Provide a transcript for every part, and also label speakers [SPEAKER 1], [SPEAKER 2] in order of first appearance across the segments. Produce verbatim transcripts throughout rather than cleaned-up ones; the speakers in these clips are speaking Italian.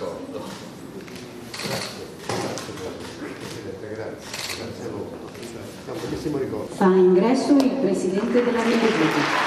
[SPEAKER 1] d'accordo. Grazie, grazie Presidente, grazie, grazie a voi. Un bellissimo ricordo.
[SPEAKER 2] Fa ingresso il Presidente della Repubblica.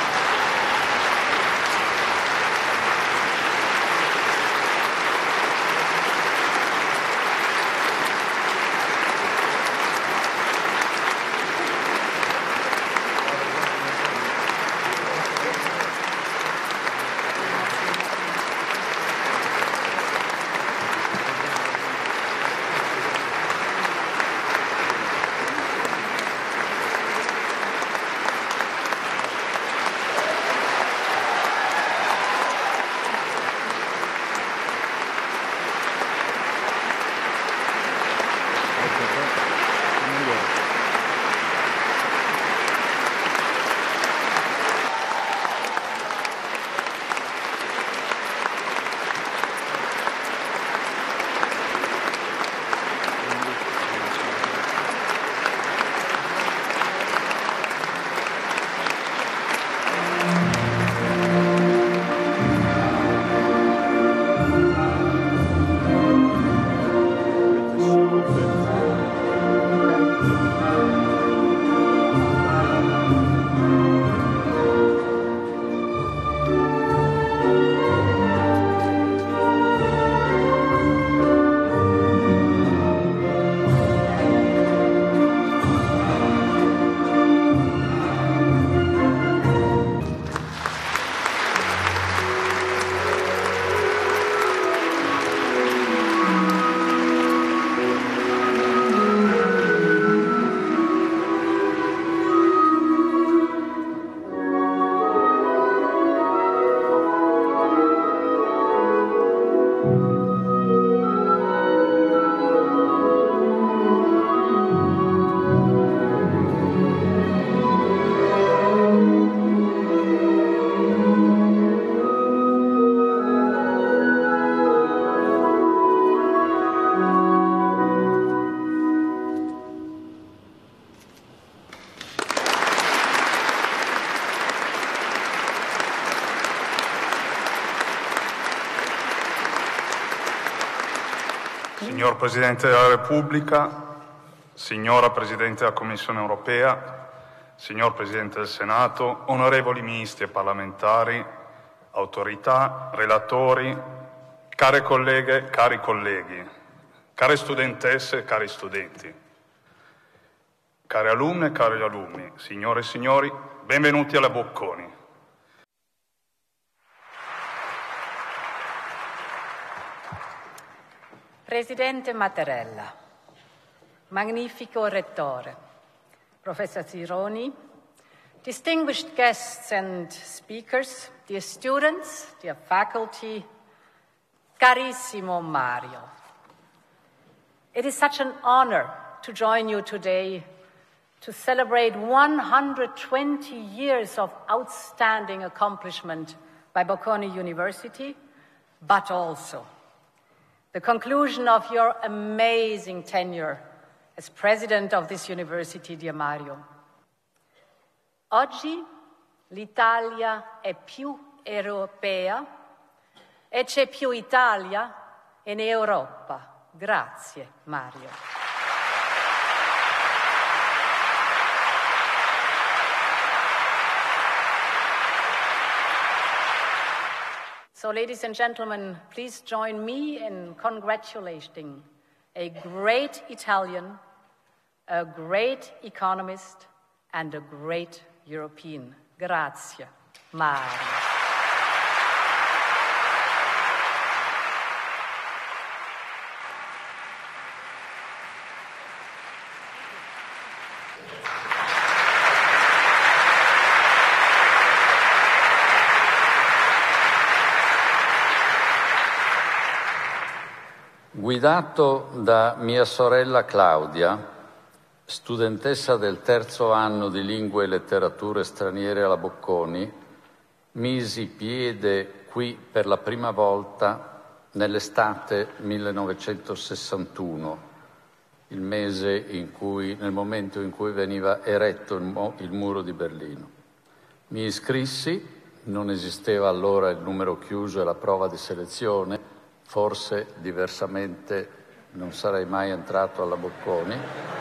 [SPEAKER 3] Signor Presidente della Repubblica, signora Presidente della Commissione Europea, signor Presidente del Senato, onorevoli ministri e parlamentari, autorità, relatori, care colleghe, cari colleghi, care studentesse e cari studenti, care alunne e cari alunni, signore e signori, benvenuti alla Bocconi.
[SPEAKER 4] Presidente Mattarella, magnifico Rettore, Professor Zironi, distinguished guests and speakers, dear students, dear faculty, carissimo Mario. It is such an honor to join you today to celebrate one hundred twenty years of outstanding accomplishment by Bocconi University, but also the conclusion of your amazing tenure as president of this university, dear Mario. Oggi l'Italia è più europea e c'è più Italia in Europa. Grazie, Mario. So, ladies and gentlemen, please join me in congratulating a great Italian, a great economist, and a great European. Grazie, Mario.
[SPEAKER 5] Guidato da mia sorella Claudia, studentessa del terzo anno di Lingue e Letterature Straniere alla Bocconi, misi piede qui per la prima volta nell'estate millenovecentosessantuno, il mese in cui, nel momento in cui veniva eretto il, mo- il muro di Berlino. Mi iscrissi, non esisteva allora il numero chiuso e la prova di selezione, forse diversamente non sarei mai entrato alla Bocconi.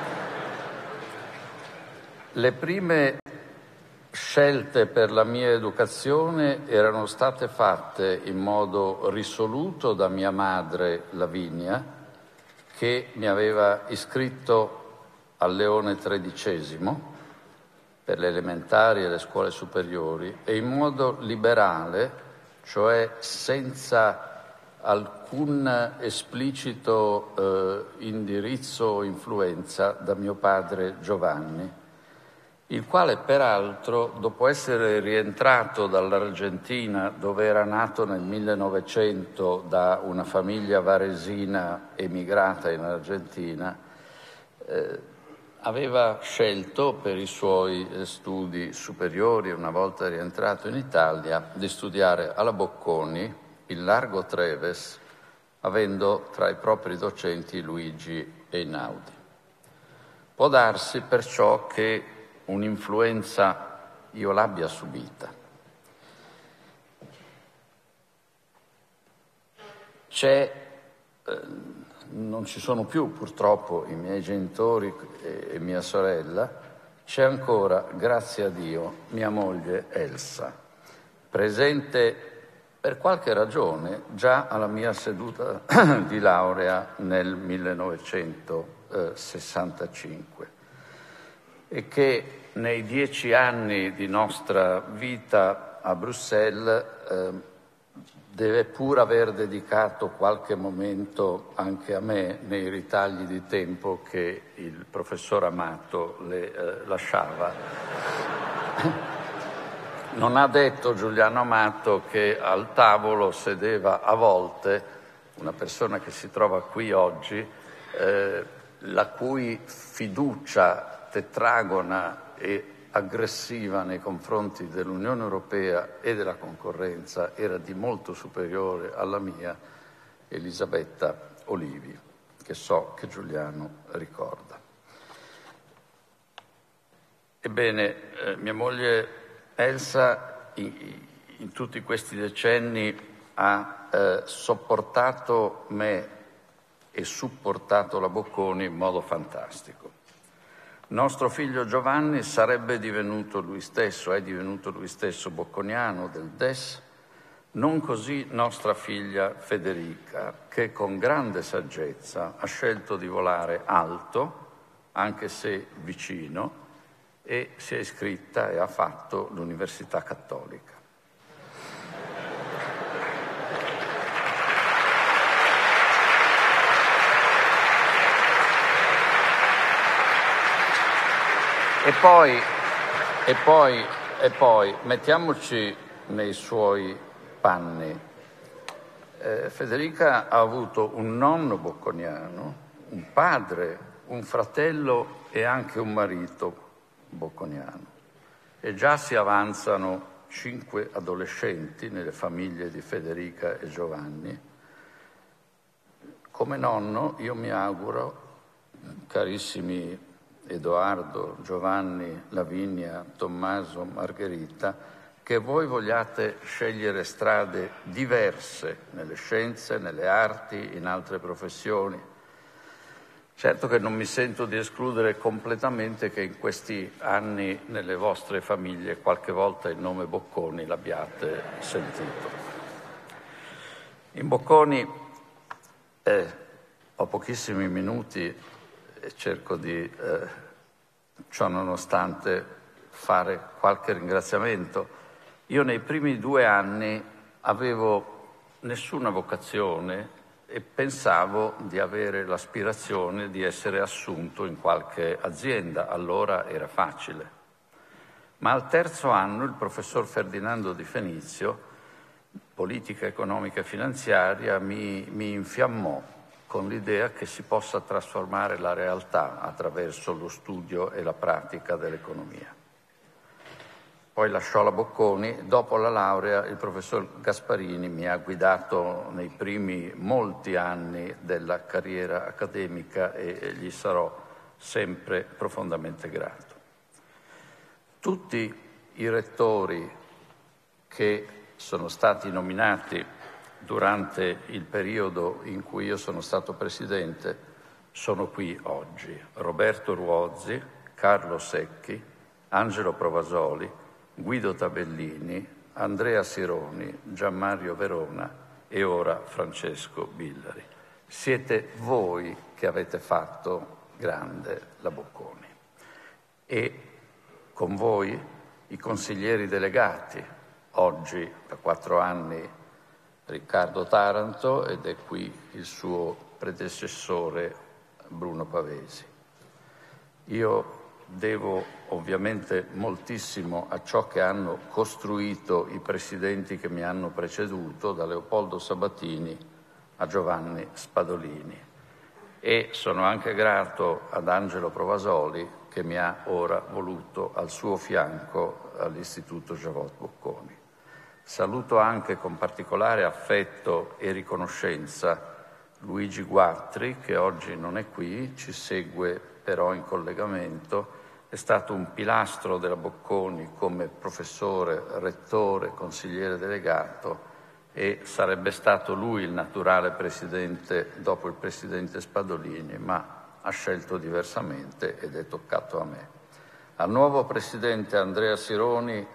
[SPEAKER 5] Le prime scelte per la mia educazione erano state fatte in modo risoluto da mia madre Lavinia, che mi aveva iscritto al Leone tredicesimo per le elementari e le scuole superiori, e in modo liberale, cioè senza alcun esplicito eh, indirizzo o influenza, da mio padre Giovanni, il quale peraltro, dopo essere rientrato dall'Argentina, dove era nato nel millenovecento da una famiglia varesina emigrata in Argentina, eh, aveva scelto per i suoi studi superiori, una volta rientrato in Italia, di studiare alla Bocconi, in Largo Treves, avendo tra i propri docenti Luigi Einaudi. Può darsi perciò che un'influenza io l'abbia subita. C'è, eh, non ci sono più purtroppo i miei genitori e, e mia sorella, c'è ancora, grazie a Dio, mia moglie Elsa, presente per qualche ragione già alla mia seduta di laurea nel millenovecentosessantacinque, e che nei dieci anni di nostra vita a Bruxelles eh, deve pur aver dedicato qualche momento anche a me nei ritagli di tempo che il professor Amato le eh, lasciava. Non ha detto Giuliano Amato che al tavolo sedeva a volte una persona che si trova qui oggi, eh, la cui fiducia tetragona e aggressiva nei confronti dell'Unione Europea e della concorrenza era di molto superiore alla mia, Elisabetta Olivi, che so che Giuliano ricorda. Ebbene, eh, mia moglie Elsa in, in tutti questi decenni ha eh, sopportato me e supportato la Bocconi in modo fantastico. Nostro figlio Giovanni sarebbe divenuto lui stesso, è divenuto lui stesso bocconiano del D E S, non così nostra figlia Federica, che con grande saggezza ha scelto di volare alto, anche se vicino, e si è iscritta e ha fatto l'Università Cattolica. E poi, e poi, e poi, mettiamoci nei suoi panni. Eh, Federica ha avuto un nonno bocconiano, un padre, un fratello e anche un marito bocconiano. E già si avanzano cinque adolescenti nelle famiglie di Federica e Giovanni. Come nonno io mi auguro, carissimi Edoardo, Giovanni, Lavinia, Tommaso, Margherita, che voi vogliate scegliere strade diverse nelle scienze, nelle arti, in altre professioni. Certo che non mi sento di escludere completamente che in questi anni nelle vostre famiglie qualche volta il nome Bocconi l'abbiate sentito. In Bocconi eh, ho pochissimi minuti e cerco di, eh, ciò nonostante, fare qualche ringraziamento. Io nei primi due anni avevo nessuna vocazione e pensavo di avere l'aspirazione di essere assunto in qualche azienda, allora era facile. Ma al terzo anno il professor Ferdinando Di Fenizio, politica economica e finanziaria, mi, mi infiammò con l'idea che si possa trasformare la realtà attraverso lo studio e la pratica dell'economia. Poi lasciò la Bocconi. Dopo la laurea il professor Gasparini mi ha guidato nei primi molti anni della carriera accademica e gli sarò sempre profondamente grato. Tutti i rettori che sono stati nominati durante il periodo in cui io sono stato Presidente sono qui oggi. Roberto Ruozzi, Carlo Secchi, Angelo Provasoli, Guido Tabellini, Andrea Sironi, Gianmario Verona e ora Francesco Billari. Siete voi che avete fatto grande la Bocconi e con voi i consiglieri delegati, oggi da quattro anni Riccardo Taranto ed è qui il suo predecessore Bruno Pavesi. Io devo ovviamente moltissimo a ciò che hanno costruito i presidenti che mi hanno preceduto, da Leopoldo Sabatini a Giovanni Spadolini, e sono anche grato ad Angelo Provasoli che mi ha ora voluto al suo fianco all'Istituto Javotte Bocconi. Saluto anche con particolare affetto e riconoscenza Luigi Guattri, che oggi non è qui, ci segue però in collegamento. È stato un pilastro della Bocconi come professore, rettore, consigliere delegato e sarebbe stato lui il naturale presidente dopo il presidente Spadolini, ma ha scelto diversamente ed è toccato a me. Al nuovo presidente Andrea Sironi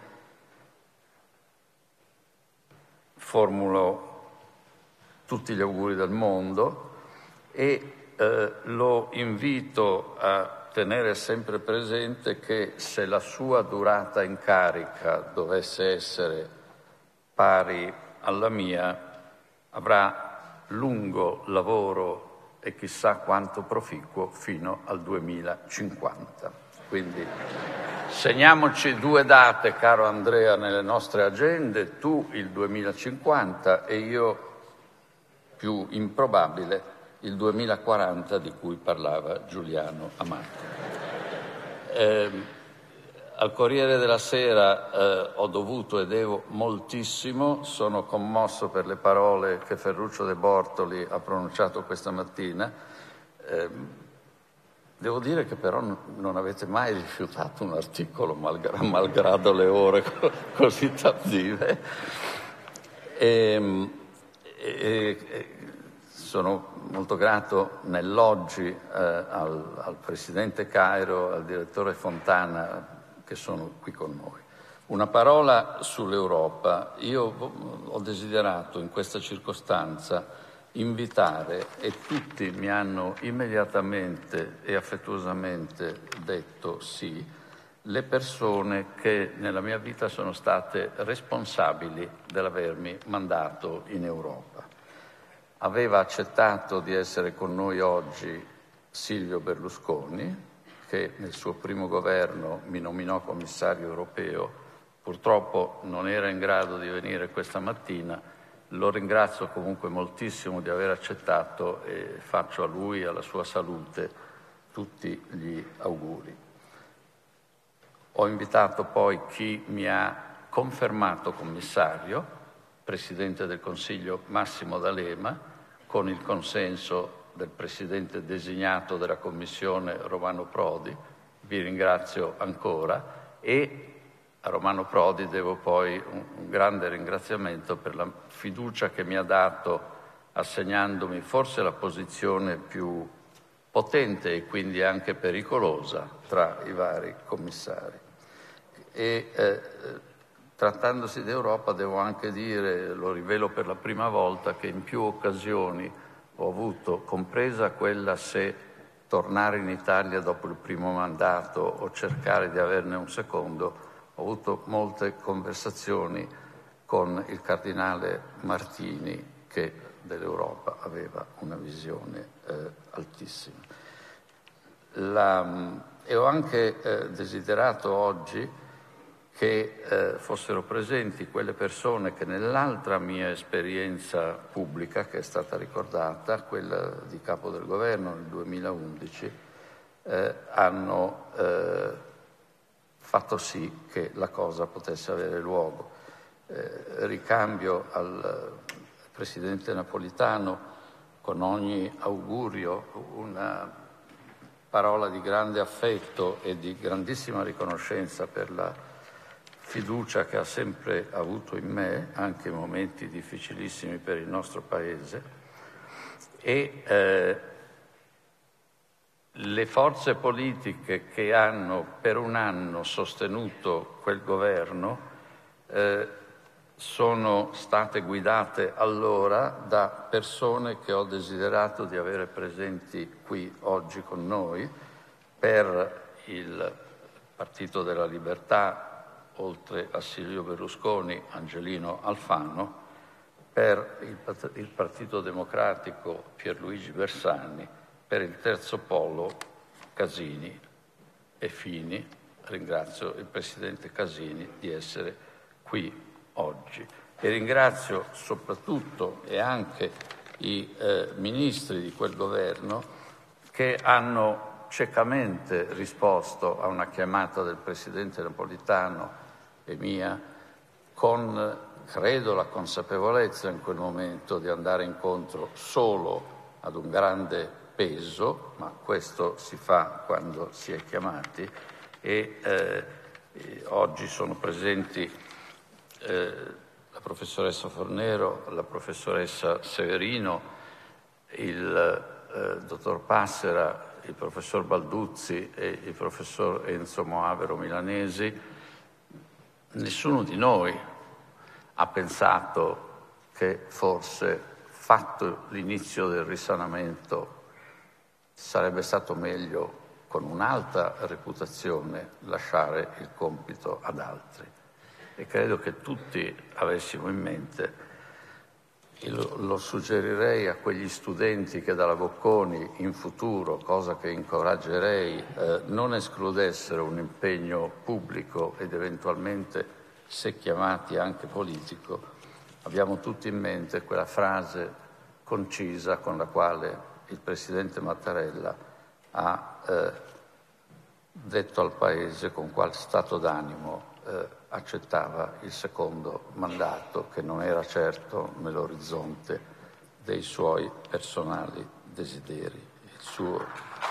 [SPEAKER 5] formulo tutti gli auguri del mondo e eh, lo invito a tenere sempre presente che se la sua durata in carica dovesse essere pari alla mia, avrà lungo lavoro e chissà quanto proficuo fino al duemilacinquanta. Quindi segniamoci due date, caro Andrea, nelle nostre agende, tu il duemilacinquanta e io, più improbabile, il duemilaquaranta di cui parlava Giuliano Amato. Eh, al Corriere della Sera eh, ho dovuto e devo moltissimo, sono commosso per le parole che Ferruccio De Bortoli ha pronunciato questa mattina. Eh, devo dire che però non avete mai rifiutato un articolo malgrado, malgrado le ore così tardive. E, e, e, sono molto grato nell'oggi eh, al, al Presidente Cairo, al Direttore Fontana, che sono qui con noi. Una parola sull'Europa. Io ho desiderato in questa circostanza invitare, e tutti mi hanno immediatamente e affettuosamente detto sì, le persone che nella mia vita sono state responsabili dell'avermi mandato in Europa. Aveva accettato di essere con noi oggi Silvio Berlusconi, che nel suo primo governo mi nominò commissario europeo. Purtroppo non era in grado di venire questa mattina. Lo ringrazio comunque moltissimo di aver accettato e faccio a lui e alla sua salute tutti gli auguri. Ho invitato poi chi mi ha confermato commissario, Presidente del Consiglio Massimo D'Alema, con il consenso del Presidente designato della Commissione Romano Prodi. Vi ringrazio ancora e a Romano Prodi devo poi un, un grande ringraziamento per la fiducia che mi ha dato assegnandomi forse la posizione più potente e quindi anche pericolosa tra i vari commissari. E eh, trattandosi d'Europa devo anche dire, lo rivelo per la prima volta, che in più occasioni ho avuto, compresa quella se tornare in Italia dopo il primo mandato o cercare di averne un secondo, ho avuto molte conversazioni con il cardinale Martini, che dell'Europa aveva una visione eh, altissima. La, e ho anche eh, desiderato oggi che eh, fossero presenti quelle persone che nell'altra mia esperienza pubblica, che è stata ricordata, quella di capo del governo nel duemilaundici, eh, hanno eh, fatto sì che la cosa potesse avere luogo. Eh, ricambio al Presidente Napolitano con ogni augurio una parola di grande affetto e di grandissima riconoscenza per la fiducia che ha sempre avuto in me, anche in momenti difficilissimi per il nostro Paese, e eh, le forze politiche che hanno per un anno sostenuto quel governo eh, sono state guidate allora da persone che ho desiderato di avere presenti qui oggi con noi, per il Partito della Libertà, oltre a Silvio Berlusconi, Angelino Alfano, per il, il Partito Democratico Pierluigi Bersani, per il Terzo Polo Casini e Fini. Ringrazio il Presidente Casini di essere qui oggi e ringrazio soprattutto e anche i eh, ministri di quel governo che hanno ciecamente risposto a una chiamata del Presidente Napolitano e mia con, credo, la consapevolezza in quel momento di andare incontro solo ad un grande peso, ma questo si fa quando si è chiamati, e eh, oggi sono presenti eh, la professoressa Fornero, la professoressa Severino, il eh, dottor Passera, il professor Balduzzi e il professor Enzo Moavero Milanesi. Nessuno di noi ha pensato che forse, fatto l'inizio del risanamento, sarebbe stato meglio, con un'alta reputazione, lasciare il compito ad altri. E credo che tutti avessimo in mente, lo, lo suggerirei a quegli studenti che dalla Bocconi in futuro, cosa che incoraggerei, eh, non escludessero un impegno pubblico ed eventualmente, se chiamati, anche politico. Abbiamo tutti in mente quella frase concisa con la quale il Presidente Mattarella ha eh, detto al Paese con quale stato d'animo eh, accettava il secondo mandato, che non era certo nell'orizzonte dei suoi personali desideri. Il suo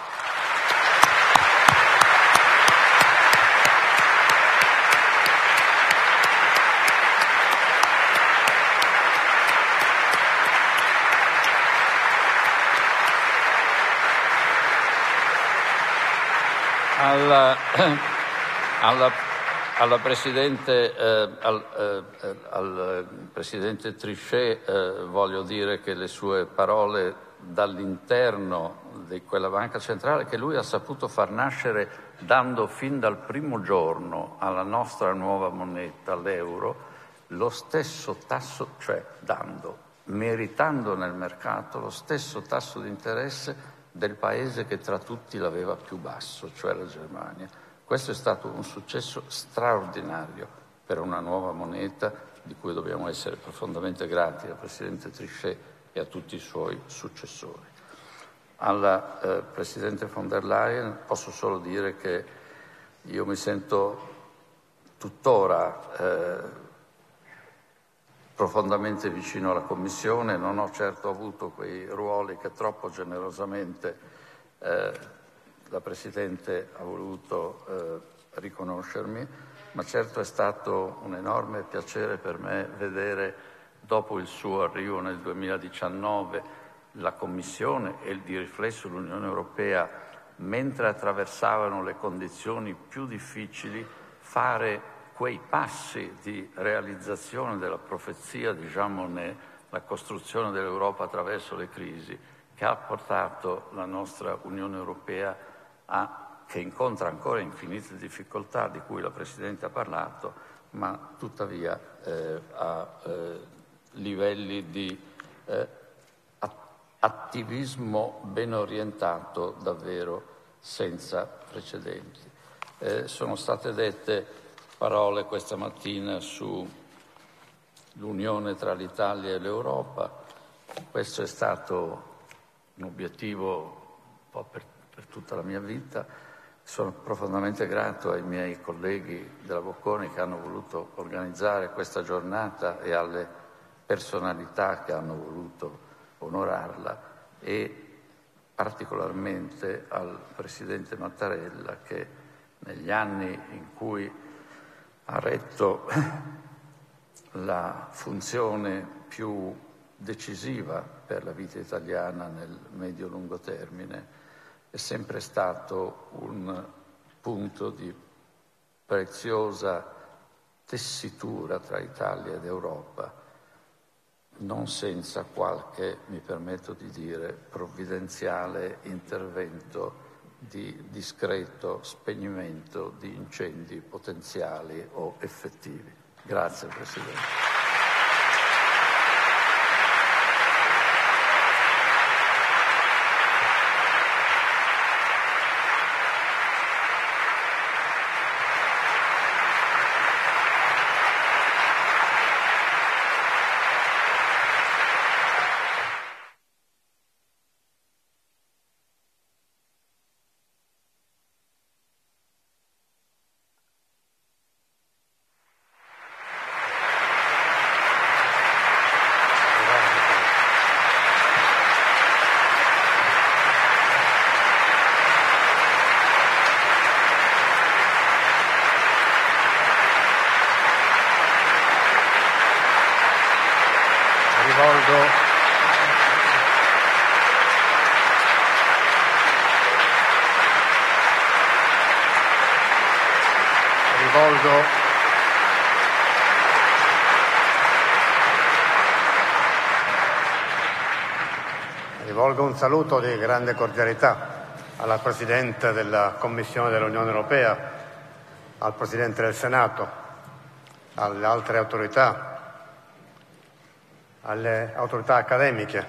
[SPEAKER 5] alla, alla Alla Presidente, eh, al, eh, al Presidente Trichet eh, voglio dire che le sue parole dall'interno di quella banca centrale, che lui ha saputo far nascere dando fin dal primo giorno alla nostra nuova moneta, l'euro, lo stesso tasso, cioè dando, meritando nel mercato lo stesso tasso di interesse del paese che tra tutti l'aveva più basso, cioè la Germania. Questo è stato un successo straordinario per una nuova moneta di cui dobbiamo essere profondamente grati al Presidente Trichet e a tutti i suoi successori. Alla eh, Presidente von der Leyen posso solo dire che io mi sento tuttora eh, profondamente vicino alla Commissione, non ho certo avuto quei ruoli che troppo generosamente eh, la Presidente ha voluto eh, riconoscermi, ma certo è stato un enorme piacere per me vedere, dopo il suo arrivo nel duemiladiciannove, la Commissione e di riflesso l'Unione Europea, mentre attraversavano le condizioni più difficili, fare quei passi di realizzazione della profezia di Jean Monnet, la costruzione dell'Europa attraverso le crisi, che ha portato la nostra Unione Europea a, che incontra ancora infinite difficoltà di cui la Presidente ha parlato, ma tuttavia eh, a eh, livelli di eh, attivismo ben orientato davvero senza precedenti. Eh, sono state dette parole questa mattina sull'unione tra l'Italia e l'Europa. Questo è stato un obiettivo un po' per per tutta la mia vita. Sono profondamente grato ai miei colleghi della Bocconi che hanno voluto organizzare questa giornata e alle personalità che hanno voluto onorarla, e particolarmente al Presidente Mattarella che negli anni in cui ha retto la funzione più decisiva per la vita italiana nel medio-lungo termine, è sempre stato un punto di preziosa tessitura tra Italia ed Europa, non senza qualche, mi permetto di dire, provvidenziale intervento di discreto spegnimento di incendi potenziali o effettivi. Grazie Presidente.
[SPEAKER 1] Rivolgo, rivolgo, rivolgo un saluto di grande cordialità alla Presidente della Commissione dell'Unione Europea, al Presidente del Senato, alle altre autorità, alle autorità accademiche,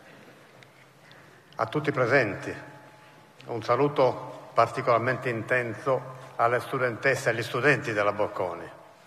[SPEAKER 1] a tutti i presenti. Un saluto particolarmente intenso alle studentesse e agli studenti della Bocconi.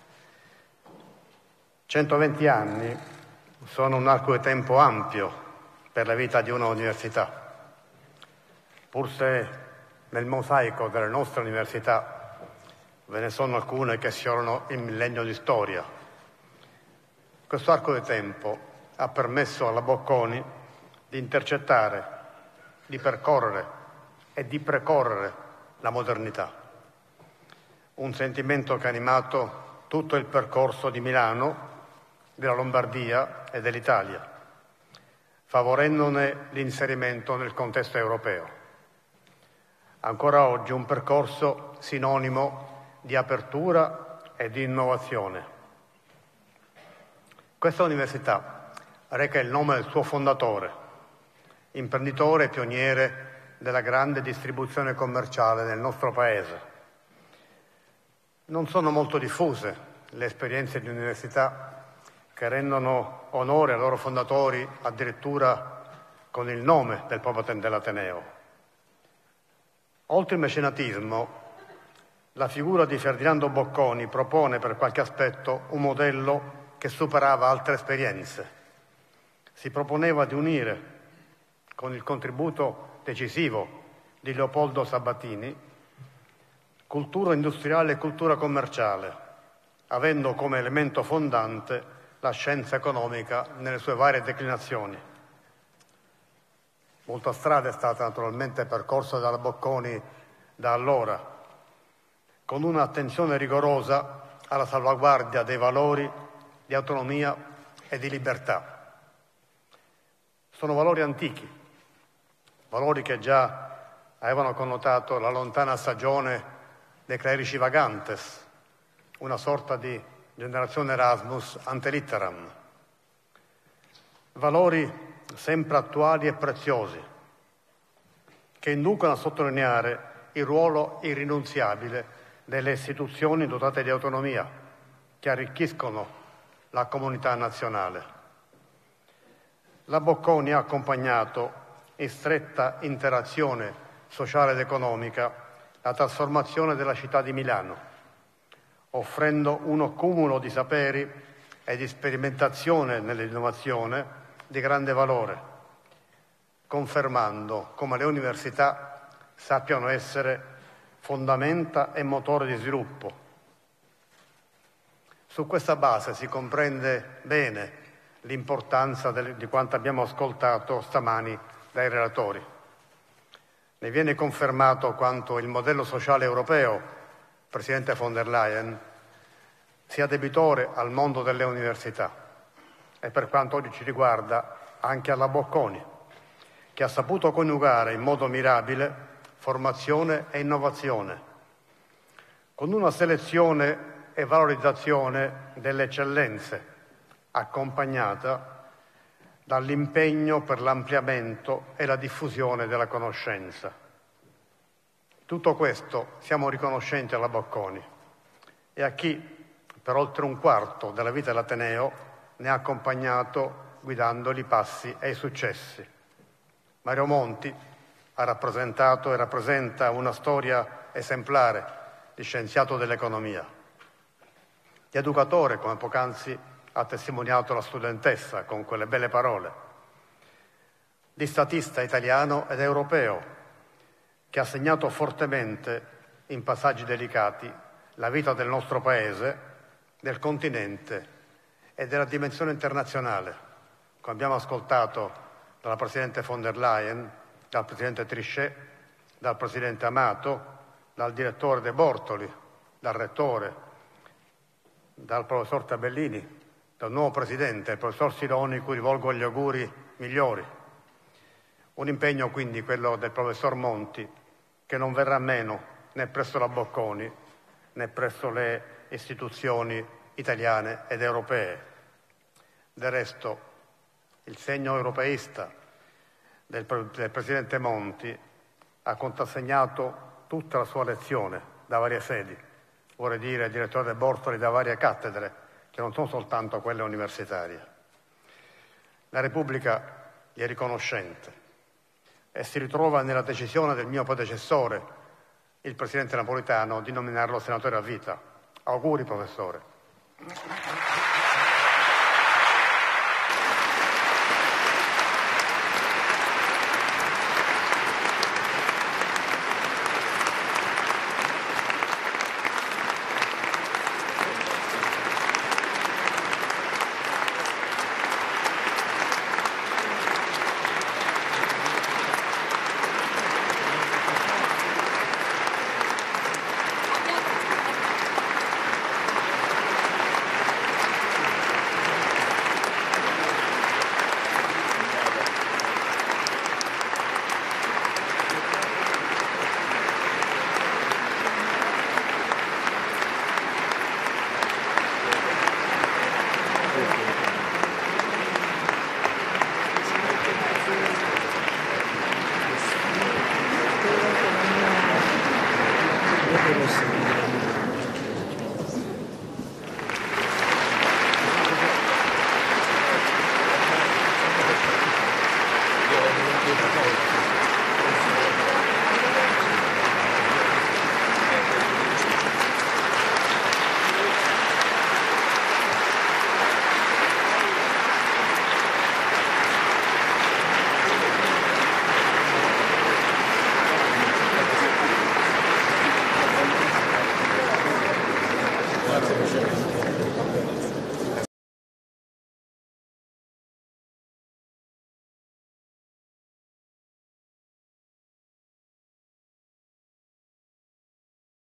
[SPEAKER 1] centoventi anni sono un arco di tempo ampio per la vita di una università. Pur se nel mosaico delle nostre università ve ne sono alcune che sfiorano il millennio di storia, questo arco di tempo ha permesso alla Bocconi di intercettare, di percorrere e di precorrere la modernità. Un sentimento che ha animato tutto il percorso di Milano, della Lombardia e dell'Italia, favorendone l'inserimento nel contesto europeo. Ancora oggi un percorso sinonimo di apertura e di innovazione. Questa università reca il nome del suo fondatore, imprenditore e pioniere della grande distribuzione commerciale nel nostro Paese. Non sono molto diffuse le esperienze di università che rendono onore ai loro fondatori addirittura con il nome del proprio dell'Ateneo. Oltre il mecenatismo, la figura di Ferdinando Bocconi propone per qualche aspetto un modello che superava altre esperienze. Si proponeva di unire, con il contributo decisivo di Leopoldo Sabatini, cultura industriale e cultura commerciale, avendo come elemento fondante la scienza economica nelle sue varie declinazioni. Molta strada è stata naturalmente percorsa dalla Bocconi da allora, con un'attenzione rigorosa alla salvaguardia dei valori di autonomia e di libertà. Sono valori antichi, valori che già avevano connotato la lontana stagione dei clerici vagantes, una sorta di generazione Erasmus ante litteram. Valori sempre attuali e preziosi, che inducono a sottolineare il ruolo irrinunziabile delle istituzioni dotate di autonomia, che arricchiscono la comunità nazionale. La Bocconi ha accompagnato in stretta interazione sociale ed economica la trasformazione della città di Milano, offrendo uno cumulo di saperi e di sperimentazione nell'innovazione di grande valore, confermando come le università sappiano essere fondamenta e motore di sviluppo. Su questa base si comprende bene l'importanza di quanto abbiamo ascoltato stamani dai relatori. Ne viene confermato quanto il modello sociale europeo, Presidente von der Leyen, sia debitore al mondo delle università e, per quanto oggi ci riguarda, anche alla Bocconi, che ha saputo coniugare in modo mirabile formazione e innovazione, con una selezione e valorizzazione delle eccellenze, accompagnata dall'impegno per l'ampliamento e la diffusione della conoscenza. Tutto questo siamo riconoscenti alla Bocconi e a chi, per oltre un quarto della vita dell'Ateneo, ne ha accompagnato guidandoli i passi e i successi. Mario Monti ha rappresentato e rappresenta una storia esemplare di scienziato dell'economia, di educatore, come poc'anzi ha testimoniato la studentessa con quelle belle parole, di statista italiano ed europeo, che ha segnato fortemente, in passaggi delicati, la vita del nostro Paese, del continente e della dimensione internazionale, come abbiamo ascoltato dalla Presidente von der Leyen, dal Presidente Trichet, dal Presidente Amato, dal Direttore De Bortoli, dal Rettore, dal Professor Tabellini, dal nuovo Presidente, il Professor Sironi, cui rivolgo gli auguri migliori. Un impegno quindi, quello del Professor Monti, che non verrà meno né presso la Bocconi né presso le istituzioni italiane ed europee. Del resto, il segno europeista del, del Presidente Monti ha contrassegnato tutta la sua lezione da varie sedi, vorrei dire il direttore De Bortoli da varie cattedre, che non sono soltanto quelle universitarie. La Repubblica gli è riconoscente e si ritrova nella decisione del mio predecessore, il Presidente Napolitano, di nominarlo senatore a vita. Auguri, professore.